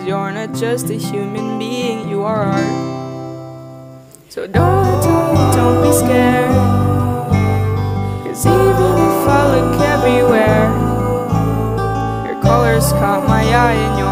'cause you're not just a human being, you are art. So don't be scared, 'cause even if I look everywhere, your colors caught my eye and